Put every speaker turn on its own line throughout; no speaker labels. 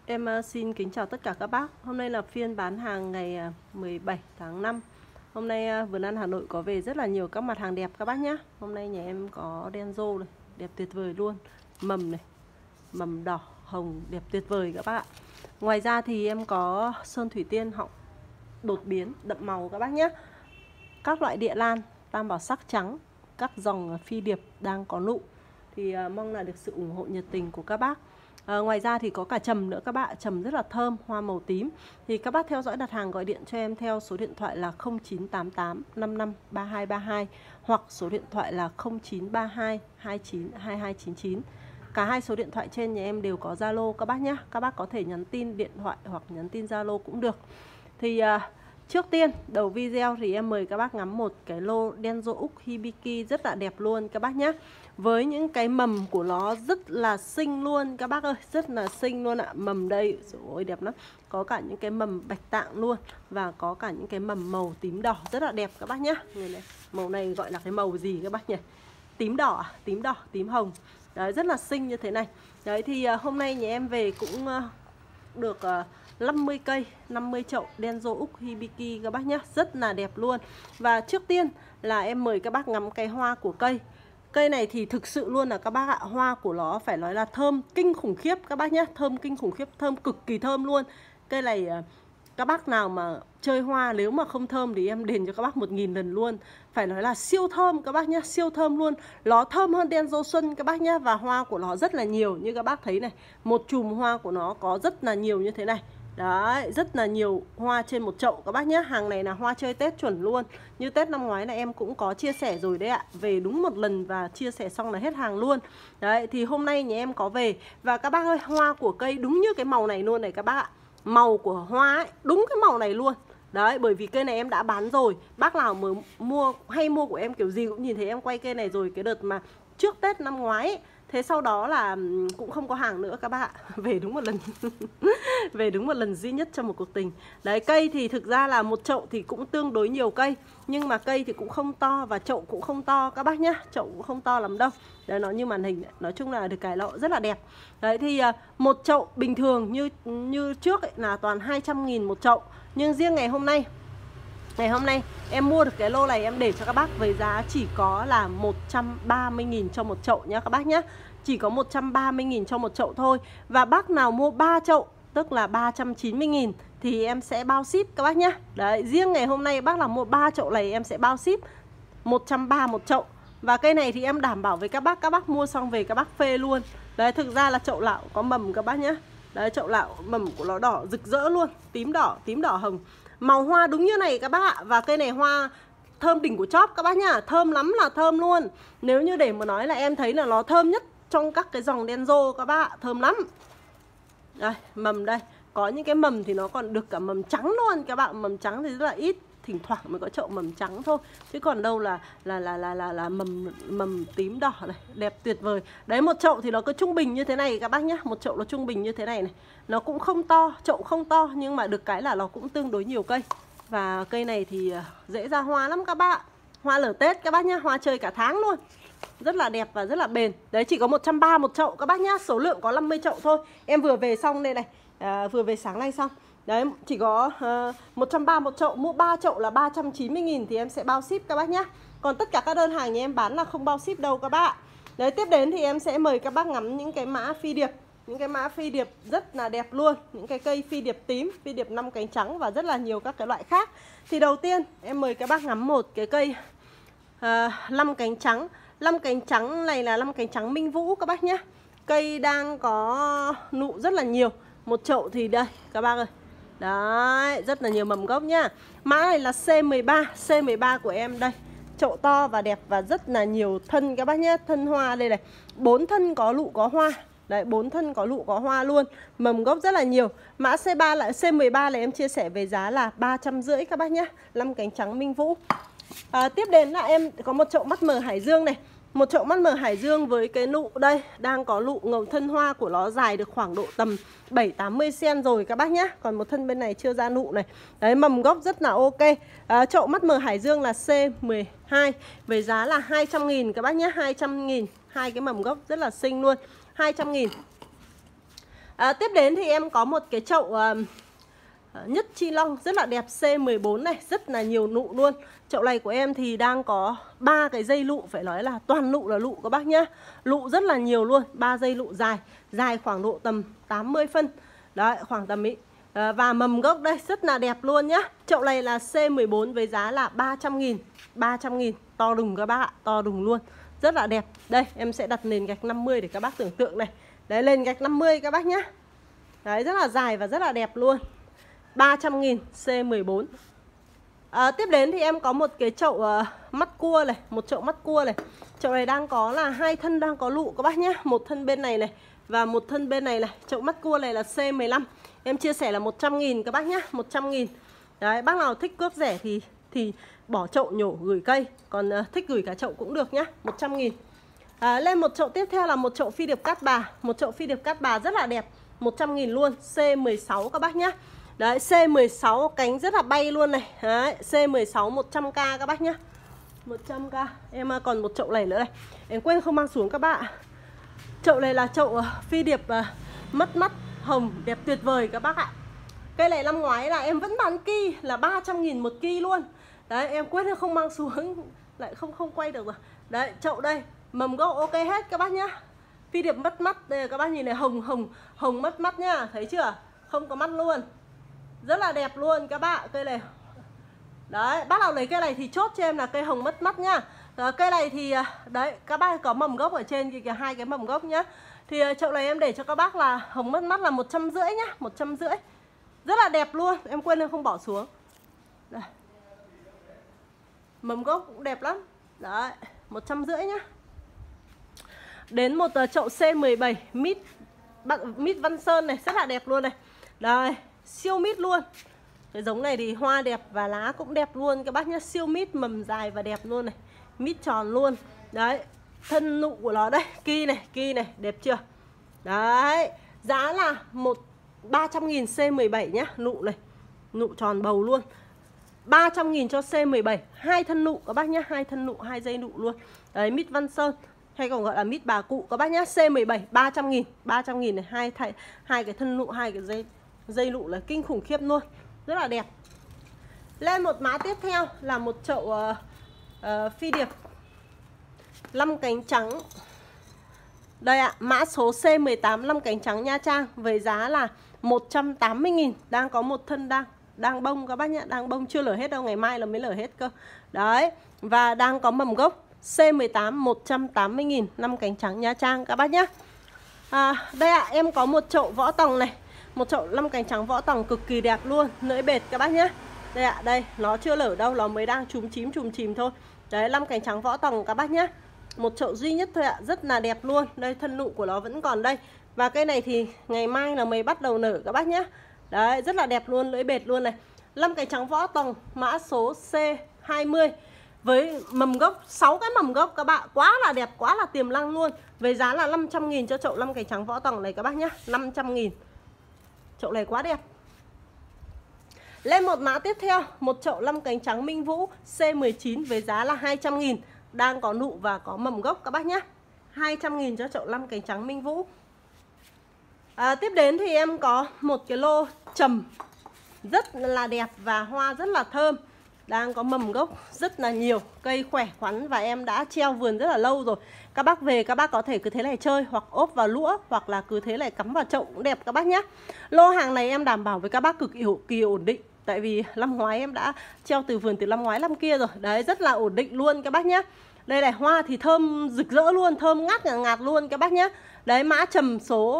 Em xin kính chào tất cả các bác. Hôm nay là phiên bán hàng ngày 17 tháng 5. Hôm nay Vườn Ăn Hà Nội có về rất là nhiều các mặt hàng đẹp các bác nhé. Hôm nay nhà em có đen rô này, đẹp tuyệt vời luôn. Mầm này, mầm đỏ, hồng đẹp tuyệt vời các bác ạ. Ngoài ra thì em có sơn thủy tiên họng đột biến, đậm màu các bác nhé. Các loại địa lan, tam bảo sắc trắng, các dòng phi điệp đang có nụ. Thì mong là được sự ủng hộ nhiệt tình của các bác. Ngoài ra thì có cả trầm nữa các bạn, trầm rất là thơm, hoa màu tím. Thì các bác theo dõi đặt hàng gọi điện cho em theo số điện thoại là 0988 55 3232 hoặc số điện thoại là 0932 29 2299. Cả hai số điện thoại trên nhà em đều có Zalo các bác nhé. Các bác có thể nhắn tin điện thoại hoặc nhắn tin Zalo cũng được. Thì trước tiên đầu video thì em mời các bác ngắm một cái lô đen rô Úc Hibiki rất là đẹp luôn các bác nhé. Với những cái mầm của nó rất là xinh luôn các bác ơi, rất là xinh luôn ạ. Mầm đây, ôi đẹp lắm. Có cả những cái mầm bạch tạng luôn. Và có cả những cái mầm màu tím đỏ rất là đẹp các bác nhé. Này, màu này gọi là cái màu gì các bác nhỉ? Tím đỏ, tím đỏ, tím hồng. Đấy, rất là xinh như thế này. Đấy thì hôm nay nhà em về cũng được 50 cây, 50 chậu đen rô Úc Hibiki các bác nhé. Rất là đẹp luôn. Và trước tiên là em mời các bác ngắm cái hoa của cây. Cây này thì thực sự luôn là các bác ạ, hoa của nó phải nói là thơm kinh khủng khiếp các bác nhé. Thơm kinh khủng khiếp, thơm cực kỳ thơm luôn. Cây này các bác nào mà chơi hoa nếu mà không thơm thì em đền cho các bác 1000 lần luôn. Phải nói là siêu thơm các bác nhé, siêu thơm luôn. Nó thơm hơn đen rô xuân các bác nhé. Và hoa của nó rất là nhiều như các bác thấy này. Một chùm hoa của nó có rất là nhiều như thế này. Đấy, rất là nhiều hoa trên một chậu các bác nhé. Hàng này là hoa chơi Tết chuẩn luôn. Như Tết năm ngoái là em cũng có chia sẻ rồi đấy ạ. Về đúng một lần và chia sẻ xong là hết hàng luôn. Đấy, thì hôm nay nhà em có về. Và các bác ơi, hoa của cây đúng như cái màu này luôn này các bác ạ. Màu của hoa ấy, đúng cái màu này luôn. Đấy, bởi vì cây này em đã bán rồi. Bác nào mới mua hay mua của em kiểu gì cũng nhìn thấy em quay cây này rồi. Cái đợt mà trước Tết năm ngoái ấy. Thế sau đó là cũng không có hàng nữa các bác ạ. Về đúng một lần. Về đúng một lần duy nhất trong một cuộc tình. Đấy, cây thì thực ra là một chậu thì cũng tương đối nhiều cây. Nhưng mà cây thì cũng không to và chậu cũng không to các bác nhá. Chậu cũng không to lắm đâu. Đấy, nó như màn hình. Nói chung là được cái lọ rất là đẹp. Đấy thì một chậu bình thường như trước ấy, là toàn 200.000 một chậu. Nhưng riêng ngày hôm nay em mua được cái lô này em để cho các bác với giá chỉ có là 130.000 cho một chậu nhá các bác nhá. Chỉ có 130.000 cho một chậu thôi. Và bác nào mua 3 chậu tức là 390.000 thì em sẽ bao ship các bác nhá. Đấy, riêng ngày hôm nay bác nào mua 3 chậu này em sẽ bao ship 130 một chậu. Và cây này thì em đảm bảo với các bác mua xong về các bác phê luôn. Đấy, thực ra là chậu lạo có mầm các bác nhá. Đấy, chậu lạo mầm của nó đỏ rực rỡ luôn, tím đỏ hồng. Màu hoa đúng như này các bác ạ. Và cây này hoa thơm đỉnh của chóp các bác nhá. Thơm lắm là thơm luôn. Nếu như để mà nói là em thấy là nó thơm nhất trong các cái dòng đen rô các bác ạ. Thơm lắm. Đây, mầm đây. Có những cái mầm thì nó còn được cả mầm trắng luôn các bạn. Mầm trắng thì rất là ít. Thỉnh thoảng mới có chậu mầm trắng thôi. Chứ còn đâu là mầm tím đỏ này. Đẹp tuyệt vời. Đấy, một chậu thì nó cứ trung bình như thế này các bác nhá. Một chậu nó trung bình như thế này này. Nó cũng không to, chậu không to. Nhưng mà được cái là nó cũng tương đối nhiều cây. Và cây này thì dễ ra hoa lắm các bác. Hoa lở Tết các bác nhá. Hoa chơi cả tháng luôn. Rất là đẹp và rất là bền. Đấy, chỉ có 130 một chậu các bác nhá. Số lượng có 50 chậu thôi. Em vừa về xong đây này, vừa về sáng nay xong. Đấy, chỉ có 130 một chậu. Mua 3 chậu là 390.000 thì em sẽ bao ship các bác nhá. Còn tất cả các đơn hàng nhà em bán là không bao ship đâu các bác. Đấy, tiếp đến thì em sẽ mời các bác ngắm những cái mã phi điệp. Những cái mã phi điệp rất là đẹp luôn. Những cái cây phi điệp tím, phi điệp 5 cánh trắng và rất là nhiều các cái loại khác. Thì đầu tiên em mời các bác ngắm một cái cây 5 cánh trắng. 5 cánh trắng này là 5 cánh trắng Minh Vũ các bác nhé. Cây đang có nụ rất là nhiều. Một chậu thì đây các bác ơi. Đấy, rất là nhiều mầm gốc nhá. Mã này là C13. C13 của em đây. Chậu to và đẹp và rất là nhiều thân các bác nhé. Thân hoa đây này. 4 thân có lụ có hoa. Đấy, 4 thân có lụ có hoa luôn. Mầm gốc rất là nhiều. Mã C3 lại C13 là em chia sẻ về giá là 350 các bác nhé. 5 cánh trắng Minh Vũ. Tiếp đến là em có một chậu mắt mờ Hải Dương này. Một chậu mắt mờ Hải Dương với cái nụ đây. Đang có nụ ngầu, thân hoa của nó dài được khoảng độ tầm 7-80 cm rồi các bác nhé. Còn một thân bên này chưa ra nụ này. Đấy, mầm gốc rất là ok. Chậu mắt mờ Hải Dương là C12. Với giá là 200.000 các bác nhé. 200.000. Hai cái mầm gốc rất là xinh luôn. 200.000. Tiếp đến thì em có một cái chậu nhất chi long rất là đẹp, C14 này, rất là nhiều nụ luôn. Chậu này của em thì đang có 3 cái dây lụ, phải nói là toàn nụ là lụ các bác nhá. Lụ rất là nhiều luôn, 3 dây lụ dài khoảng độ tầm 80 phân. Đấy, khoảng tầm ý. Và mầm gốc đây rất là đẹp luôn nhá. Chậu này là C14 với giá là 300.000. 300.000, to đùng các bác ạ, to đùng luôn. Rất là đẹp. Đây, em sẽ đặt nền gạch 50 để các bác tưởng tượng này. Đấy, nền gạch 50 các bác nhá. Đấy, rất là dài và rất là đẹp luôn. 300.000 C14. Tiếp đến thì em có một cái chậu mắt cua này, một chậu mắt cua này. Chậu này đang có là 2 thân đang có lụ các bác nhé. Một thân bên này này và một thân bên này này. Chậu mắt cua này là C15. Em chia sẻ là 100.000 các bác nhé, 100.000. Đấy, bác nào thích cước rẻ thì bỏ chậu nhổ gửi cây, còn thích gửi cả chậu cũng được nhá, 100.000. Lên một chậu tiếp theo là một chậu phi điệp cát bà. Một chậu phi điệp cát bà rất là đẹp, 100.000 luôn, C16 các bác nhá. Đấy, C16 cánh rất là bay luôn này. Đấy, C16 100k các bác nhá, 100k. Em còn một chậu này nữa này, em quên không mang xuống các bạn. Chậu này là chậu phi điệp mất mắt hồng đẹp tuyệt vời các bác ạ. Cây này năm ngoái là em vẫn bán ki là 300.000 một ki luôn. Đấy, em quên không mang xuống, lại không quay được rồi. Đấy, chậu đây, mầm gốc ok hết các bác nhá. Phi điệp mất mắt, đây các bác nhìn này, hồng mất mắt nhá, thấy chưa? Không có mắt luôn. Rất là đẹp luôn các bạn, cây này. Đấy, bác nào lấy cây này thì chốt cho em là cây hồng mất mắt nhá. Cây này thì đấy, các bác có mầm gốc ở trên kìa, 2 cái mầm gốc nhá. Thì chậu này em để cho các bác là hồng mất mắt là 150 nhá, 150. Rất là đẹp luôn, em quên em không bỏ xuống. Đây. Mầm gốc cũng đẹp lắm. Đấy, 150 nhá. Đến một chậu C17 mít Văn Sơn này, rất là đẹp luôn này. Đây, siêu mít luôn. Cái giống này thì hoa đẹp và lá cũng đẹp luôn các bác nhá, siêu mít, mầm dài và đẹp luôn này. Mít tròn luôn. Đấy, thân nụ của nó đây, ki này, đẹp chưa? Đấy, giá là 300.000 C17 nhá, nụ này. Nụ tròn bầu luôn. 300.000 cho C17, 2 thân nụ các bác nhá, 2 thân nụ, 2 dây nụ luôn. Đấy, mít Văn Sơn hay còn gọi là mít bà cụ các bác nhá, C17 300.000, 300.000 này, hai cái thân nụ, 2 cái dây nụ là kinh khủng khiếp luôn, rất là đẹp. Lên một mã tiếp theo là một chậu phi điệp 5 cánh trắng. Đây ạ, mã số C18 5 cánh trắng Nha Trang với giá là 180.000, đang có một thân đang bông các bác nhá, đang bông chưa lở hết đâu, ngày mai là mới lở hết cơ. Đấy, và đang có mầm gốc. C18 180.000, 5 cánh trắng Nha Trang các bác nhá. Đây ạ, em có một chậu võ tòng này, một chậu 5 cánh trắng võ tòng cực kỳ đẹp luôn, lưỡi bệt các bác nhá. Đây ạ, đây, nó chưa lở đâu, nó mới đang chúm chìm thôi. Đấy, 5 cánh trắng võ tòng các bác nhá. Một chậu duy nhất thôi ạ, rất là đẹp luôn. Đây, thân nụ của nó vẫn còn đây. Và cây này thì ngày mai là mới bắt đầu nở các bác nhá. Đấy, rất là đẹp luôn, lưỡi bệt luôn này. 5 cánh trắng võ tòng, mã số C20. Với mầm gốc, 6 cái mầm gốc các bạn, quá là đẹp, quá là tiềm năng luôn. Với giá là 500.000 cho chậu 5 cánh trắng võ tòng này các bác nhá, 500.000. Chậu này quá đẹp. Lên một mã tiếp theo, một chậu 5 cánh trắng Minh Vũ C19 với giá là 200.000, đang có nụ và có mầm gốc các bác nhá. 200.000 cho chậu 5 cánh trắng Minh Vũ. Tiếp đến thì em có một cái lô trầm rất là đẹp và hoa rất là thơm, đang có mầm gốc rất là nhiều, cây khỏe khoắn và em đã treo vườn rất là lâu rồi. Các bác về các bác có thể cứ thế này chơi, hoặc ốp vào lũa, hoặc là cứ thế này cắm vào chậu cũng đẹp các bác nhé. Lô hàng này em đảm bảo với các bác cực kỳ ổn định, tại vì năm ngoái em đã treo từ vườn từ năm ngoái năm kia rồi. Đấy, rất là ổn định luôn các bác nhé. Đây này, hoa thì thơm rực rỡ luôn, thơm ngát luôn các bác nhé. Đấy, mã trầm số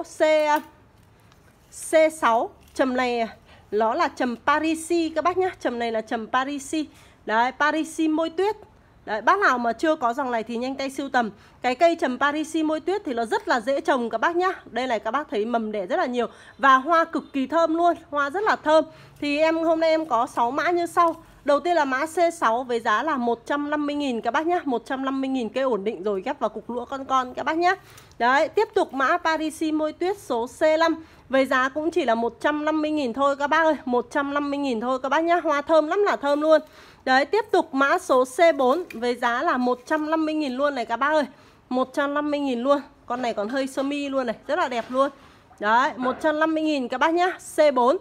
C6, trầm này nó là trầm Parisi các bác nhá, trầm này là trầm Parisi. Đấy, Parisi môi tuyết. Đấy, bác nào mà chưa có dòng này thì nhanh tay sưu tầm. Cái cây trầm Parisi môi tuyết thì nó rất là dễ trồng các bác nhá. Đây này, các bác thấy mầm đẻ rất là nhiều và hoa cực kỳ thơm luôn, hoa rất là thơm. Thì hôm nay em có 6 mã như sau. Đầu tiên là mã C6 với giá là 150.000 các bác nhá, 150.000, cây ổn định rồi, ghép vào cục lũa con các bác nhá. Đấy, tiếp tục mã Parisi môi tuyết số C5 với giá cũng chỉ là 150.000 thôi các bác ơi, 150.000 thôi các bác nhá, hoa thơm lắm là thơm luôn. Đấy, tiếp tục mã số C4 với giá là 150.000 luôn này các bác ơi, 150.000 luôn. Con này còn hơi sơ mi luôn này, rất là đẹp luôn. Đấy, 150.000 các bác nhá. C4.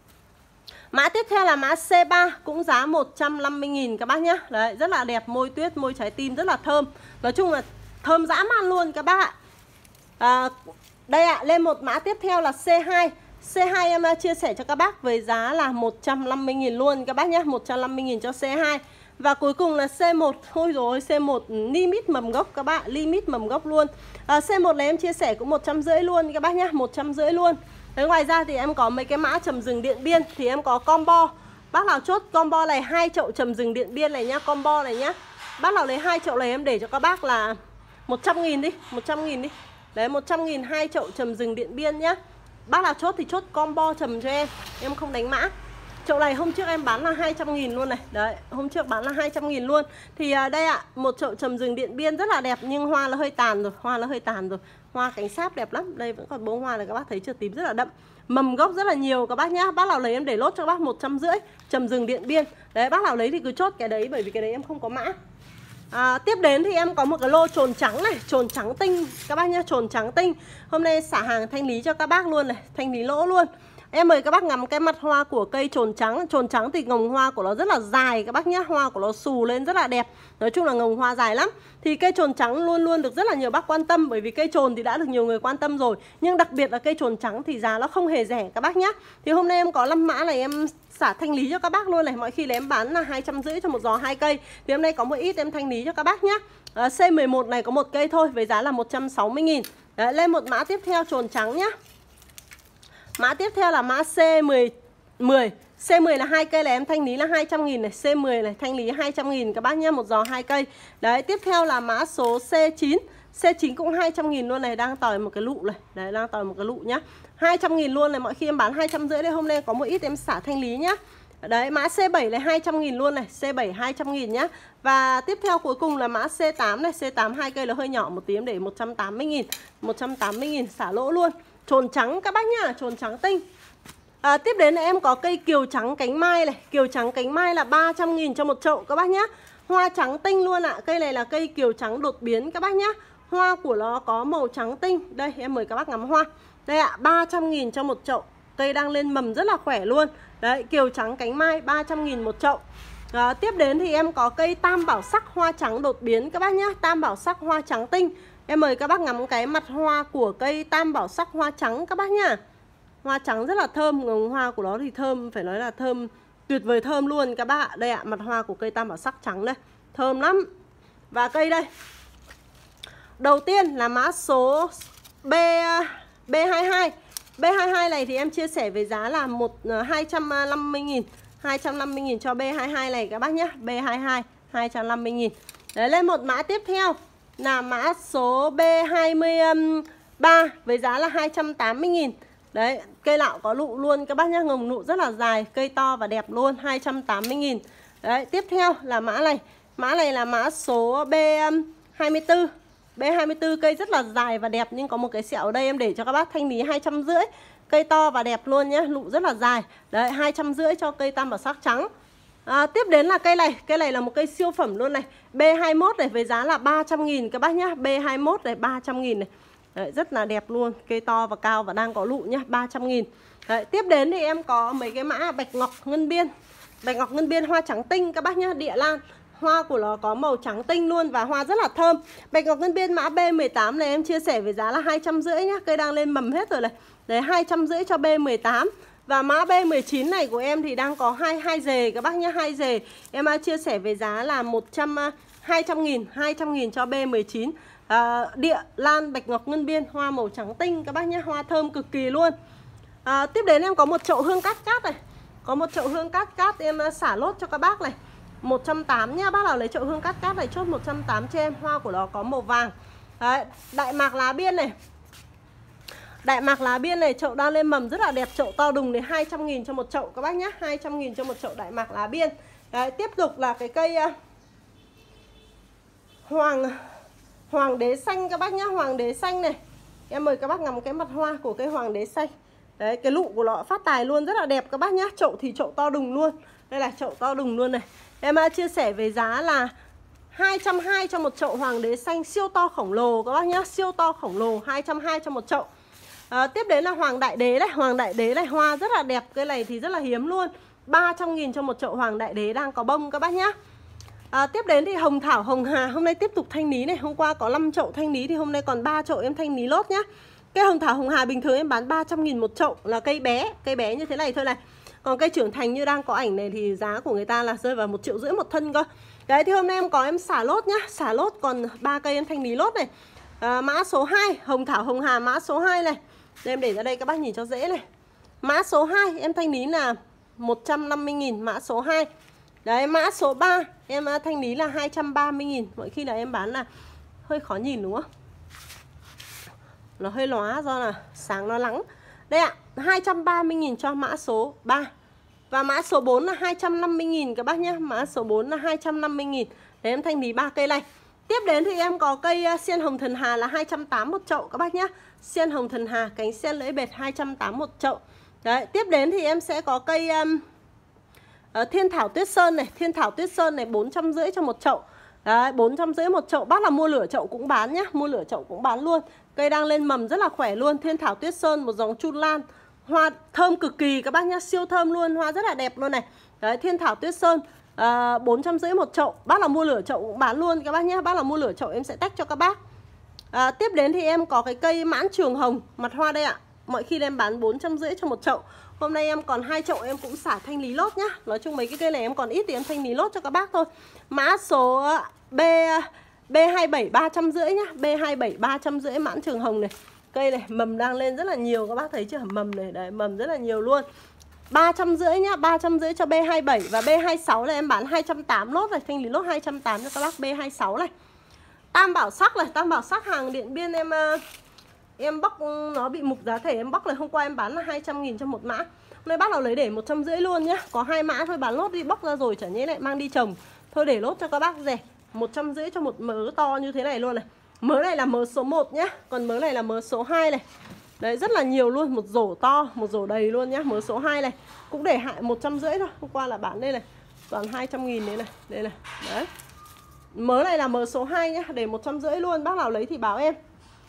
Mã tiếp theo là mã C3 cũng giá 150.000 các bác nhá. Đấy, rất là đẹp, môi tuyết, môi trái tim rất là thơm. Nói chung là thơm dã man luôn các bác ạ. Đây ạ, lên một mã tiếp theo là C2. C2 em chia sẻ cho các bác với giá là 150.000 luôn các bác nhé. 150.000 cho C2. Và cuối cùng là C1. Ôi rồi C1 limit mầm gốc các bạn, limit mầm gốc luôn. C1 này em chia sẻ cũng 150 luôn các bác nhé, 150 luôn. Đấy, ngoài ra thì em có mấy cái mã trầm rừng Điện Biên thì em có combo. Bác nào chốt combo này 2 chậu trầm rừng Điện Biên này nhá, combo này nhá. Bác nào lấy 2 chậu này em để cho các bác là 100.000 đi, 100.000 đi. Đấy, 100.000 2 chậu trầm rừng Điện Biên nhá. Bác nào chốt thì chốt combo trầm cho em không đánh mã. Chậu này hôm trước em bán là 200.000 luôn này. Đấy, hôm trước bán là 200.000 luôn. Thì đây ạ, một chậu trầm rừng Điện Biên rất là đẹp nhưng hoa nó hơi tàn rồi, hoa nó hơi tàn rồi. Hoa cánh sáp đẹp lắm. Đây vẫn còn bông hoa này các bác thấy chưa, tím rất là đậm. Mầm gốc rất là nhiều các bác nhá. Bác nào lấy em để lốt cho các bác 150 trầm rừng Điện Biên. Đấy, bác nào lấy thì cứ chốt cái đấy bởi vì cái đấy em không có mã. Tiếp đến thì em có một cái lô trồn trắng này, trồn trắng tinh các bác nhá, trồn trắng tinh. Hôm nay xả hàng thanh lý cho các bác luôn này, thanh lý lỗ luôn. Em mời các bác ngắm cái mặt hoa của cây trồn trắng. Trồn trắng thì ngồng hoa của nó rất là dài các bác nhá, hoa của nó xù lên rất là đẹp. Nói chung là ngồng hoa dài lắm. Thì cây trồn trắng luôn luôn được rất là nhiều bác quan tâm, bởi vì cây trồn thì đã được nhiều người quan tâm rồi. Nhưng đặc biệt là cây trồn trắng thì giá nó không hề rẻ các bác nhá. Thì hôm nay em có 5 mã này em xả thanh lý cho các bác luôn này. Mọi khi là em bán là 250 cho một giò 2 cây. Thì hôm nay có một ít em thanh lý cho các bác nhá. C11 này có một cây thôi với giá là 160.000. Đấy, lên một mã tiếp theo trồn trắng nhá. Mã tiếp theo là mã C10. C10 là 2 cây là em thanh lý là 200.000 này. C10 này thanh lý 200.000 các bác nhá, một giò 2 cây. Đấy, tiếp theo là mã số C9. C9 cũng 200.000 luôn này, đang tỏi một cái lụ này. Đấy, đang tỏi một cái lụ nhá. 200.000 luôn này, mọi khi em bán 250 đây, hôm nay có một ít em xả thanh lý nhá. Đấy, mã C7 là 200.000 luôn này, C7 200.000 nhá. Và tiếp theo cuối cùng là mã C8 này, C8 2 cây là hơi nhỏ một tí em để 180.000. 180.000 xả lỗ luôn. Trồn trắng các bác nhá, trồn trắng tinh. Tiếp đến là em có cây kiều trắng cánh mai này. Kiều trắng cánh mai là 300.000 cho một chậu các bác nhá. Hoa trắng tinh luôn ạ. Cây này là cây kiều trắng đột biến các bác nhá. Hoa của nó có màu trắng tinh. Đây em mời các bác ngắm hoa. Đây ạ, 300.000 cho một chậu. Cây đang lên mầm rất là khỏe luôn. Đấy, kiều trắng cánh mai 300.000 một chậu. Tiếp đến thì em có cây tam bảo sắc hoa trắng đột biến các bác nhá. Tam bảo sắc hoa trắng tinh. Em mời các bác ngắm cái mặt hoa của cây tam bảo sắc hoa trắng các bác nhá. Hoa trắng rất là thơm, ngồng hoa của nó thì thơm, phải nói là thơm, tuyệt vời thơm luôn các bác ạ. Đây ạ, mặt hoa của cây tam bảo sắc trắng đây, thơm lắm. Và cây đây. Đầu tiên là mã số B22. B22 này thì em chia sẻ với giá là 250.000. 250.000 cho B22 này các bác nhé. B22 250.000. Đấy, lên một mã tiếp theo là mã số B23 với giá là 280.000. Đấy, cây lạo có lụ luôn các bác nhá, ngồng nụ rất là dài, cây to và đẹp luôn, 280.000. Đấy, tiếp theo là mã này. Mã này là mã số B24. B24 cây rất là dài và đẹp nhưng có một cái sẹo ở đây em để cho các bác thanh lý 250. Cây to và đẹp luôn nhé, lụ rất là dài. Đấy, 250 cho cây tam bảo sắc trắng. Tiếp đến là cây này là một cây siêu phẩm luôn này. B21 này với giá là 300.000 các bác nhá. B21 này 300.000 này. Đấy, rất là đẹp luôn, cây to và cao và đang có lụ nhá, 300.000. Đấy, tiếp đến thì em có mấy cái mã bạch ngọc ngân biên. Bạch ngọc ngân biên hoa trắng tinh các bác nhá, địa lan. Hoa của nó có màu trắng tinh luôn và hoa rất là thơm. Bạch ngọc ngân biên mã B18 này em chia sẻ với giá là 250 nhá, cây đang lên mầm hết rồi này. Đấy, 250 cho B18. Và mã B19 này của em thì đang có 2 dề các bác nhá, 2 dề. Em chia sẻ với giá là 200.000 cho B19. Địa lan bạch ngọc ngân biên, hoa màu trắng tinh các bác nhé, hoa thơm cực kỳ luôn. Tiếp đến em có một chậu hương cát cát này. Có một chậu hương cát cát em xả lốt cho các bác này, 180 nhá. Bác nào lấy chậu hương cát cát này chốt 180 cho em. Hoa của nó có màu vàng. Đấy, đại mạc lá biên này. Đại mạc lá biên này chậu đang lên mầm rất là đẹp. Chậu to đùng này 200.000 cho một chậu các bác nhé, 200.000 cho một chậu đại mạc lá biên. Đấy, tiếp tục là cái cây hoàng đế xanh các bác nhá, hoàng đế xanh này. Em mời các bác ngắm cái mặt hoa của cây hoàng đế xanh. Đấy, cái lụ của nó phát tài luôn, rất là đẹp các bác nhá. Chậu thì chậu to đùng luôn. Đây là chậu to đùng luôn này. Em chia sẻ với giá là 220 cho một chậu hoàng đế xanh siêu to khổng lồ các bác nhá, siêu to khổng lồ, 220 cho một chậu. Tiếp đến là hoàng đại đế này. Hoàng đại đế này hoa rất là đẹp. Cây này thì rất là hiếm luôn. 300.000 cho một chậu hoàng đại đế đang có bông các bác nhá. Tiếp đến thì hồng thảo hồng hà. Hôm nay tiếp tục thanh lý này. Hôm qua có 5 chậu thanh lý thì hôm nay còn 3 chậu em thanh lý lốt nhá. Cây hồng thảo hồng hà bình thường em bán 300.000 một chậu là cây bé như thế này thôi này. Còn cây trưởng thành như đang có ảnh này thì giá của người ta là rơi vào 1,5 triệu một thân cơ. Đấy thì hôm nay em có em xả lốt nhá. Xả lốt còn 3 cây em thanh lý lốt này. Mã số 2 hồng thảo hồng hà mã số 2 này. Đây, em để ra đây các bác nhìn cho dễ này. Mã số 2 em thanh lý là 150.000 mã số 2. Đấy, mã số 3 em thanh lý là 230.000. Mọi khi là em bán là hơi khó nhìn đúng không? Nó hơi lóa do là sáng nó nắng. Đây ạ, 230.000 cho mã số 3. Và mã số 4 là 250.000 các bác nhé. Mã số 4 là 250.000. Để em thanh lý 3 cây này. Tiếp đến thì em có cây sen hồng thần hà là 280 một chậu các bác nhé. Sen hồng thần hà, cánh sen lưỡi bệt 280 một chậu. Đấy, tiếp đến thì em sẽ có cây thiên thảo tuyết sơn này. Thiên thảo tuyết sơn này 450 cho một chậu. Đấy, 450 một chậu. Bác là mua lửa chậu cũng bán nhé. Mua lửa chậu cũng bán luôn. Cây đang lên mầm rất là khỏe luôn. Thiên thảo tuyết sơn một dòng chun lan. Hoa thơm cực kỳ các bác nhé. Siêu thơm luôn. Hoa rất là đẹp luôn này. Đấy, thiên thảo tuyết sơn 450 một chậu. Bác là mua lửa chậu cũng bán luôn các bác nhé. Bác là mua lửa chậu em sẽ tách cho các bác. Tiếp đến thì em có cái cây mãn trường hồng. Mặt hoa đây ạ. Mọi khi em bán 450 cho một chậu. Hôm nay em còn 2 chậu em cũng xả thanh lý lốt nhá. Nói chung mấy cái cây này em còn ít thì em thanh lý lốt cho các bác thôi. Mã số B27 350 nhá. B27 350 mãn trường hồng này. Cây này mầm đang lên rất là nhiều các bác thấy chưa? Mầm này, đấy, mầm rất là nhiều luôn. 350 nhá, 350 cho B27 và B26 là em bán 280 lốt này, thanh lý lốt 280 cho các bác B26 này. Tam bảo sắc này, tam bảo sắc hàng Điện Biên em bóc nó bị mục giá thể em bóc này, hôm qua em bán là 200.000 cho một mã. Hôm nay bác nào lấy để 150 luôn nhá. Có 2 mã thôi bán lốt đi, bóc ra rồi chả nhẽ lại mang đi trồng. Thôi để lốt cho các bác rẻ. 150 cho một mớ to như thế này luôn này. Mớ này là mớ số 1 nhá, còn mớ này là mớ số 2 này. Đấy rất là nhiều luôn, một rổ to, một rổ đầy luôn nhá, mớ số 2 này. Cũng để hại 150 thôi. Hôm qua là bán đây này, toàn 200.000 đấy này, đây này. Đấy. Mớ này là mớ số 2 nhá, để 150 luôn, bác nào lấy thì báo em.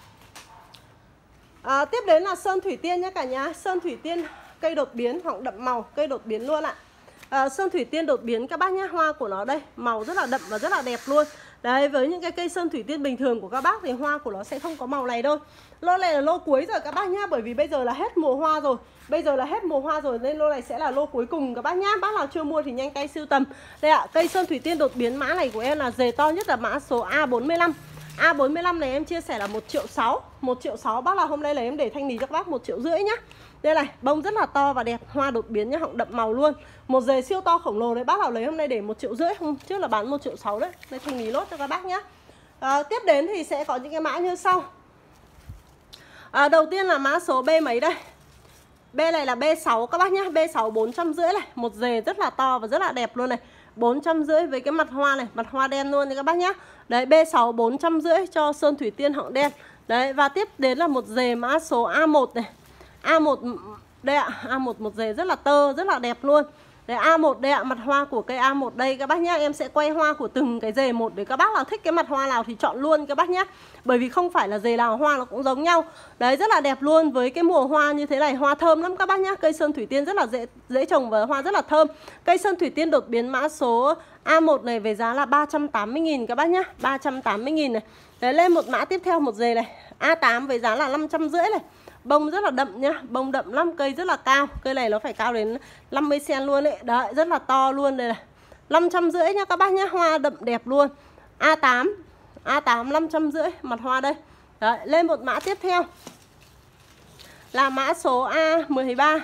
Tiếp đến là sơn thủy tiên nhá cả nhà. Sơn thủy tiên cây đột biến hoặc đậm màu, cây đột biến luôn ạ. Sơn thủy tiên đột biến các bác nhá. Hoa của nó đây, màu rất là đậm và rất là đẹp luôn. Đấy, với những cái cây sơn thủy tiên bình thường của các bác thì hoa của nó sẽ không có màu này đâu. Lô này là lô cuối rồi các bác nhá. Bởi vì bây giờ là hết mùa hoa rồi. Bây giờ là hết mùa hoa rồi nên lô này sẽ là lô cuối cùng các bác nhá. Bác nào chưa mua thì nhanh tay sưu tầm. Đây ạ, cây sơn thủy tiên đột biến mã này của em là dề to nhất là mã số A45. A45 này em chia sẻ là 1.600.000. 1.600.000 bác là hôm nay là em để thanh lý cho các bác 1.500.000 nhá. Đây này, bông rất là to và đẹp, hoa đột biến nhá, họng đậm màu luôn. Một dề siêu to khổng lồ đấy, bác nào lấy hôm nay để 1.500.000, hôm trước là bán 1.600.000 đấy. Đây thanh lý lốt cho các bác nhá. Tiếp đến thì sẽ có những cái mã như sau. Đầu tiên là mã số B mấy đây? B này là B6 các bác nhá, B6 450 này, một dề rất là to và rất là đẹp luôn này. 450 với cái mặt hoa này, mặt hoa đen luôn đấy các bác nhá. Đấy, B6 450 cho sơn thủy tiên họng đen. Đấy, và tiếp đến là một dề mã số A1 này. A1 đây ạ, A1 một dề rất là tơ, rất là đẹp luôn. Đấy, A1 đây ạ, mặt hoa của cây A1 đây các bác nhá. Em sẽ quay hoa của từng cái dề một để các bác nào thích cái mặt hoa nào thì chọn luôn các bác nhá. Bởi vì không phải là dề nào hoa nó cũng giống nhau. Đấy, rất là đẹp luôn với cái mùa hoa như thế này, hoa thơm lắm các bác nhá. Cây sơn thủy tiên rất là dễ trồng và hoa rất là thơm. Cây sơn thủy tiên đột biến mã số A1 này về giá là 380.000 các bác nhá, 380.000 này. Đấy, lên một mã tiếp theo một dề này, A8 với giá là 550 này. Bông rất là đậm nhá, bông đậm lắm, cây rất là cao. Cây này nó phải cao đến 50 cm luôn đấy. Đấy, rất là to luôn đây này. 550 nhá các bác nhá, hoa đậm đẹp luôn. A8 550 mặt hoa đây. Đấy, lên một mã tiếp theo là mã số A13.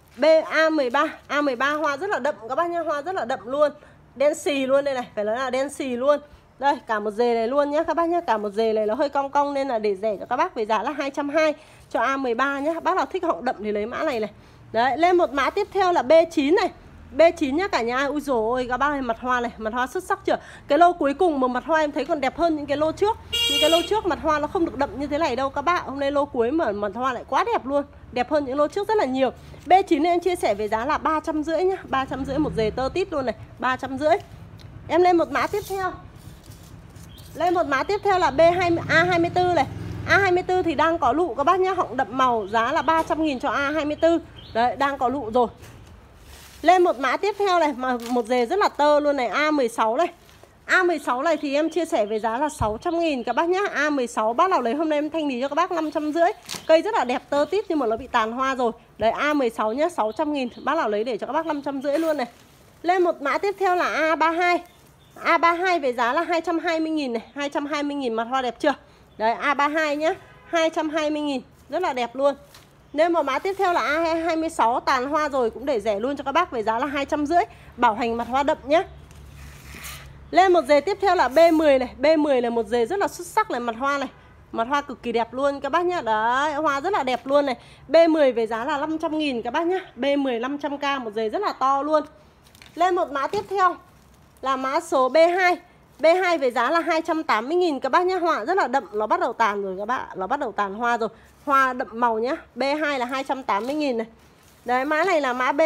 A13 hoa rất là đậm các bác nhá, hoa rất là đậm luôn. Đen xì luôn đây này, phải nói là đen xì luôn. Đây, cả một dề này luôn nhá các bác nhá, cả một dề này nó hơi cong cong nên là để rẻ cho các bác với giá là 220 cho A13 nhá. Bác nào thích họng đậm thì lấy mã này này. Đấy, lên một mã tiếp theo là B9 này. B9 nhá cả nhà. Ui dồi ôi các bác ơi, mặt hoa này, mặt hoa xuất sắc chưa? Cái lô cuối cùng mà mặt hoa em thấy còn đẹp hơn những cái lô trước. Những cái lô trước mặt hoa nó không được đậm như thế này đâu các bác. Hôm nay lô cuối mà mặt hoa lại quá đẹp luôn. Đẹp hơn những lô trước rất là nhiều. B9 em chia sẻ với giá là 350 nhá, 350 một dề tơ tít luôn này, 350. Em lên một mã tiếp theo. Lên một mã tiếp theo là A24 này. A24 thì đang có lụ các bác nhá, họng đậm màu, giá là 300.000 cho A24. Đấy, đang có lụ rồi. Lên một mã tiếp theo này, mà một dề rất là tơ luôn này, A16 này. A16 này thì em chia sẻ với giá là 600.000 các bác nhá. A16 bác nào lấy hôm nay em thanh lý cho các bác 550. Cây rất là đẹp tơ tít nhưng mà nó bị tàn hoa rồi. Đấy, A16 nhá, 600.000. Bác nào lấy để cho các bác 550 luôn này. Lên một mã tiếp theo là A32. A32 với giá là 220.000 này, 220.000 mặt hoa đẹp chưa? Đấy, A32 nhá, 220.000, rất là đẹp luôn. Nên một mã tiếp theo là A26 tàn hoa rồi, cũng để rẻ luôn cho các bác với giá là 250, bảo hành mặt hoa đậm nhé. Lên một dề tiếp theo là B10 này, B10 là một dề rất là xuất sắc này, mặt hoa này. Mặt hoa cực kỳ đẹp luôn các bác nhá. Đấy, hoa rất là đẹp luôn này. B10 với giá là 500.000 các bác nhá. B10 500k, một dề rất là to luôn. Lên một mã tiếp theo là mã số B2. B2 với giá là 280.000 các bác nhá. Hoa rất là đậm, nó bắt đầu tàn rồi các bạn, nó bắt đầu tàn hoa rồi. Hoa đậm màu nhá. B2 là 280.000 này. Đấy, mã này là mã B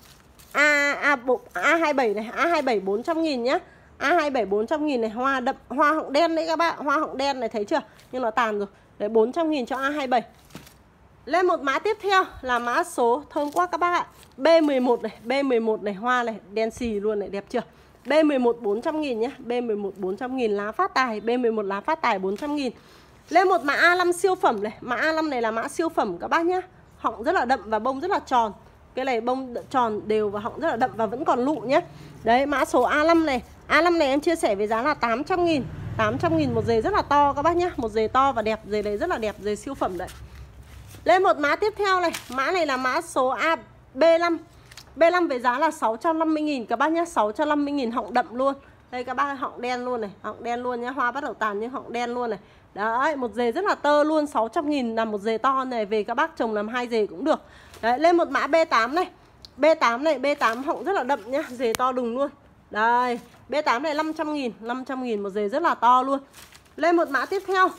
A27 này, A27 400.000 nhá. A27 400.000 này, hoa đậm, hoa họng đen đấy các bạn, hoa họng đen này thấy chưa? Nhưng nó tàn rồi. Đấy, 400.000 cho A27. Lên một mã tiếp theo là mã số thơm quá các bác ạ. B11 này, B11 này, hoa này, đen xì luôn này, đẹp chưa? B11 400.000 nhé, B11 400.000 lá phát tài, B11 lá phát tài 400.000. Lên một mã A5 siêu phẩm này, mã A5 này là mã siêu phẩm các bác nhá. Họng rất là đậm và bông rất là tròn. Cái này bông tròn đều và họng rất là đậm và vẫn còn lụ nhé. Đấy, mã số A5 này. A5 này em chia sẻ với giá là 800.000. 800.000 một dề rất là to các bác nhá. Một dề to và đẹp, dề này rất là đẹp, dề siêu phẩm đấy. Lên một mã tiếp theo này, mã này là mã số B5. B5 với giá là 650.000 các bác nhá, 650.000 họng đậm luôn. Đây các bác, họng đen luôn này, họng đen luôn nhá, hoa bắt đầu tàn nhưng họng đen luôn này. Đấy, một dề rất là tơ luôn, 600.000 là một dề to này, về các bác trồng làm 2 dề cũng được. Đấy, lên một mã B8 này. B8 này, B8 họng rất là đậm nhá, dề to đùng luôn. Đây, B8 này 500.000, 500.000 một dề rất là to luôn. Lên một mã tiếp theo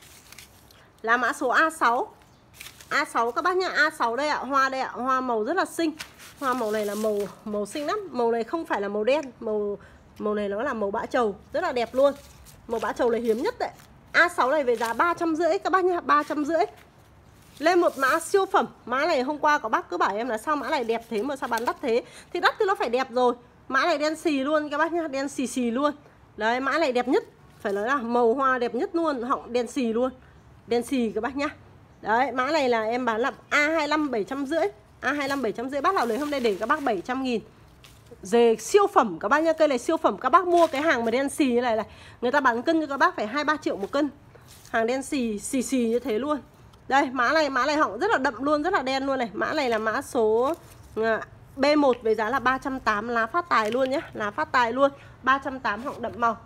là mã số A6. A6 các bác nhá, A6 đây ạ, hoa đây ạ, hoa màu rất là xinh. Hoa màu này là màu xinh lắm, màu này không phải là màu đen, màu này nó là màu bã trầu, rất là đẹp luôn. Màu bã trầu này hiếm nhất đấy. A6 này về giá 350 các bác nhá, 350. Lên một mã siêu phẩm, mã này hôm qua có bác cứ bảo em là sao mã này đẹp thế mà sao bán đắt thế. Thì đắt thì nó phải đẹp rồi. Mã này đen xì luôn các bác nhá, đen xì xì luôn. Đấy, mã này đẹp nhất, phải nói là màu hoa đẹp nhất luôn, họng đen xì luôn. Đen xì các bác nhá. Đấy, mã này là em bán là A25 750. A25 750, bác nào lấy hôm nay để các bác 700.000. Dề siêu phẩm các bác nhá, cây này siêu phẩm. Các bác mua cái hàng mà đen xì như này này, người ta bán cân cho các bác phải 2-3 triệu một cân. Hàng đen xì xì như thế luôn. Đây, mã này họng rất là đậm luôn, rất là đen luôn này. Mã này là mã số B1 với giá là 380, lá phát tài luôn nhé, lá phát tài luôn, 380 họng đậm màu.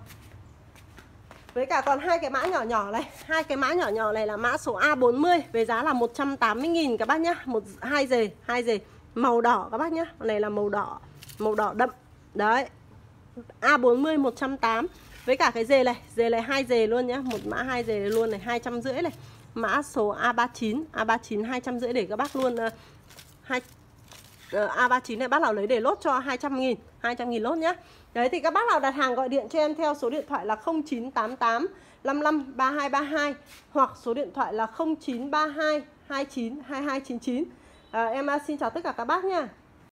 Với cả còn hai cái mã nhỏ nhỏ này, hai cái mã nhỏ nhỏ này là mã số A40 với giá là 180.000 các bác nhá, hai dề màu đỏ các bác nhá. Con này là màu đỏ đậm. Đấy. A40 180 với cả cái dề này 2 dề luôn nhá, một mã 2 dề luôn này, 250 này. Mã số A39 250 để các bác luôn A39 này bác nào lấy để lốt cho 200.000, 200.000 lốt nhá. Đấy thì các bác nào đặt hàng gọi điện cho em theo số điện thoại là 0988 55 3232 hoặc số điện thoại là 0932 29 2299. Em xin chào tất cả các bác nha.